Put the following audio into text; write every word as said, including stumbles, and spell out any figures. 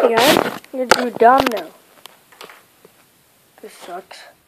Hey guys, you're too dumb now. This sucks.